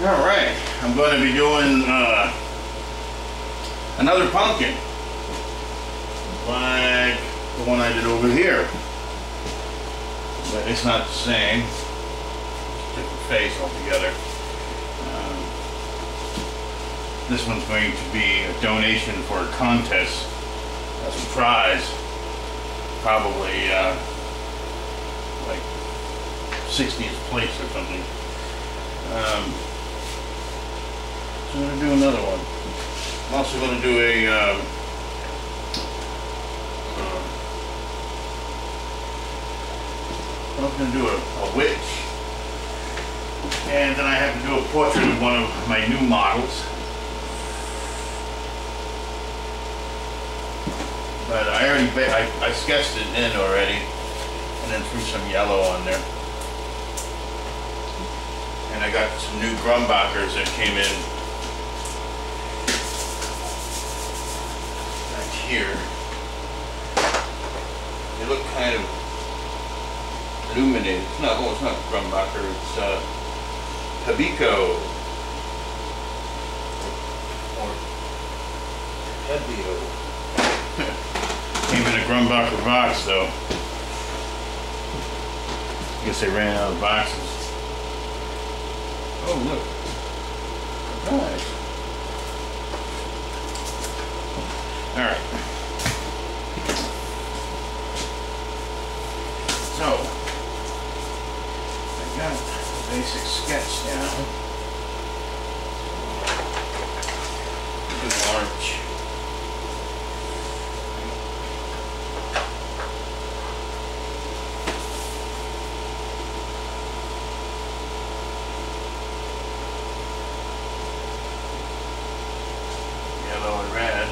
Alright, I'm going to be doing another pumpkin, like the one I did over here, but it's not the same, different face altogether. This one's going to be a donation for a contest as a prize, probably like 60th place or something. So I'm going to do another one. I'm also going to do a witch. And then I have to do a portrait of one of my new models. But I already I sketched it in already, and then threw some yellow on there. And I got some new Grumbachers that came in back here. They look kind of illuminated. It's not Grumbacher, it's Hibiko. Or Hebio. Came in a Grumbacher box though. I guess they ran out of boxes. Oh look. Nice. Alright. So I got the basic sketch down. Good orange. Yellow and red.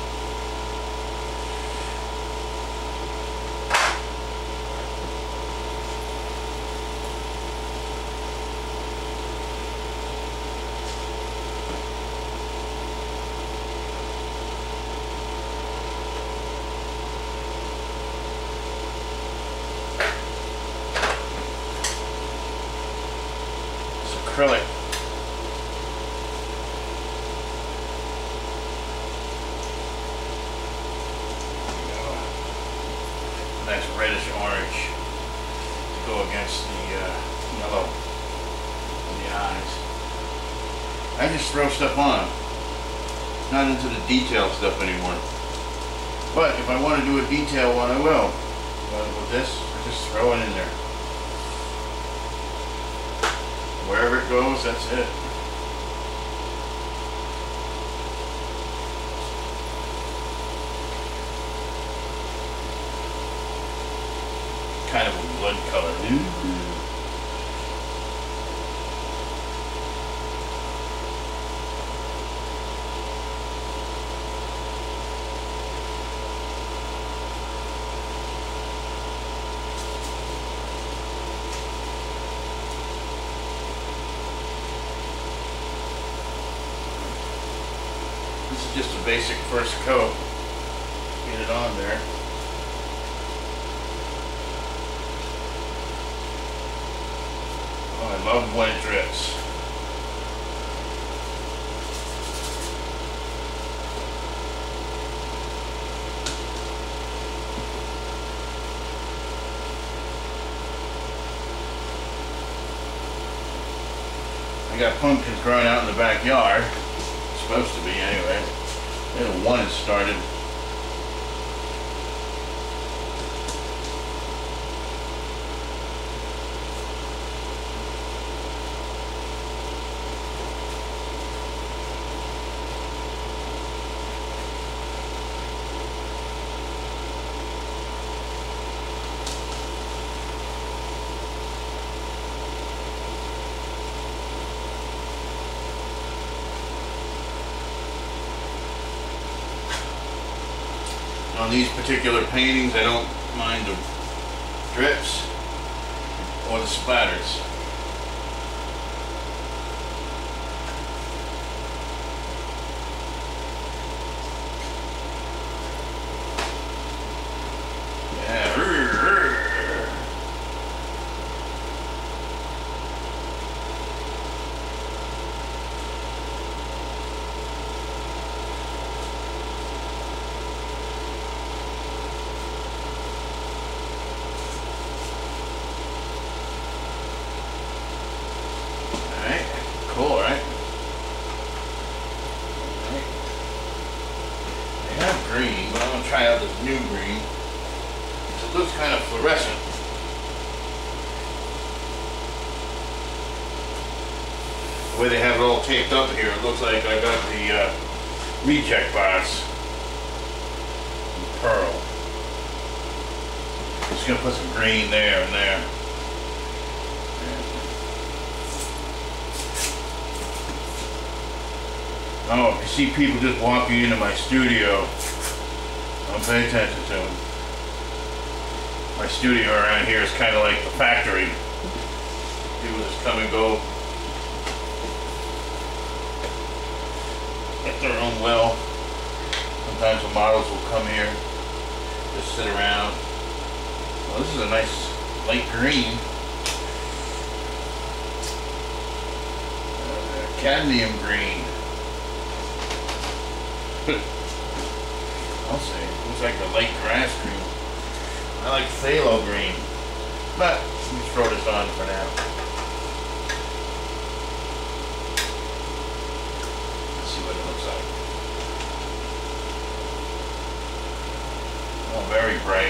It's acrylic. Nice reddish orange to go against the yellow in the eyes. I just throw stuff on. Not into the detail stuff anymore. But if I want to do a detail one, I will. But with this, I just throw it in there. Wherever it goes, that's it. Kind of a blood color. This is just a basic first coat. Get it on there. Oh, I love when it drips. I got pumpkins growing out in the backyard. Supposed to be anyway. And one has started. On these particular paintings, I don't mind the drips or the splatters. new green. It looks kind of fluorescent. The way they have it all taped up here, it looks like I got the reject box in pearl. Just gonna put some green there and there. Oh, if you see people just walking into my studio, don't pay attention to them. My studio around here is kind of like the factory. People just come and go at their own will. Sometimes the models will come here, just sit around. Well, this is a nice light green. Cadmium green. I'll say, it looks like a light grass green. I like phthalo green, but let me throw this on for now. Let's see what it looks like. Oh, very bright.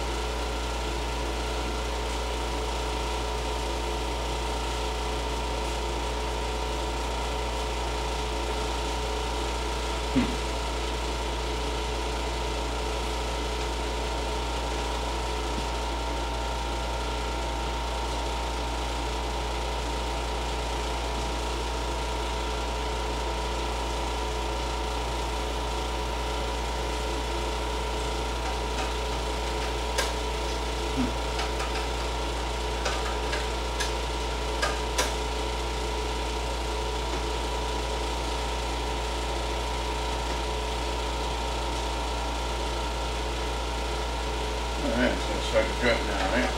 Alright, so let's start to drip now, right?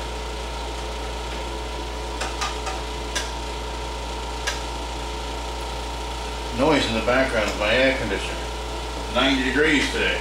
Noise in the background of my air conditioner. 90 degrees today.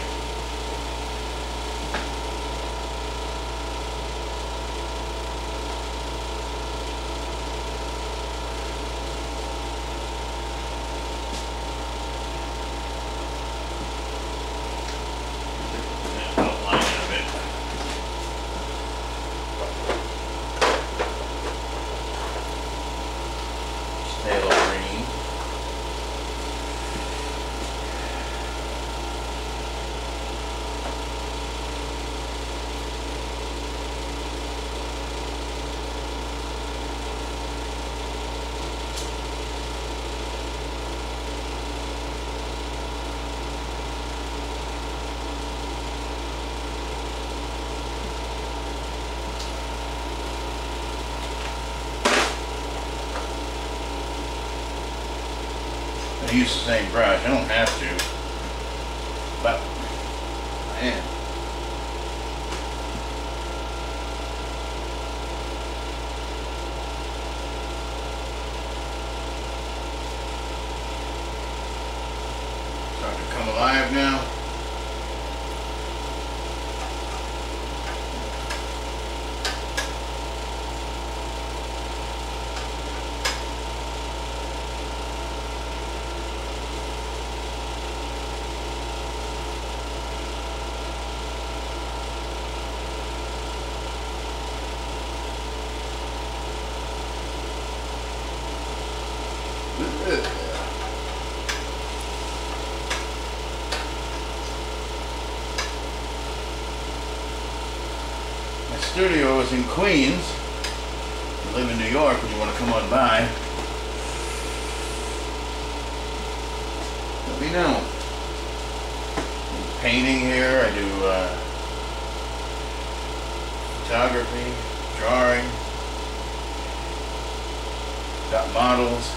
I use the same brush. I don't have to, but I am. Starting to come alive now. My studio is in Queens. If you live in New York and you want to come on by, let me know. I do painting here, I do photography, drawing, got models,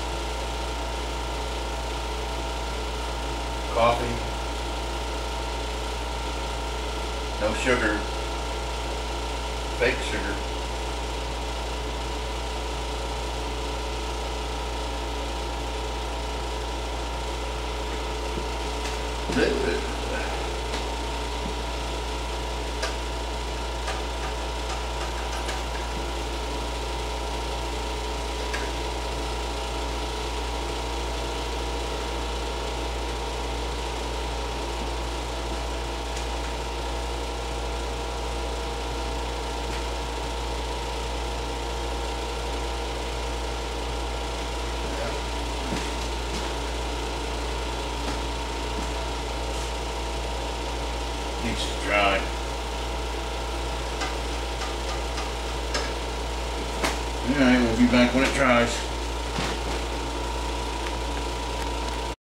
coffee, no sugar, fake sugar. Needs to dry. Alright, we'll be back when it dries.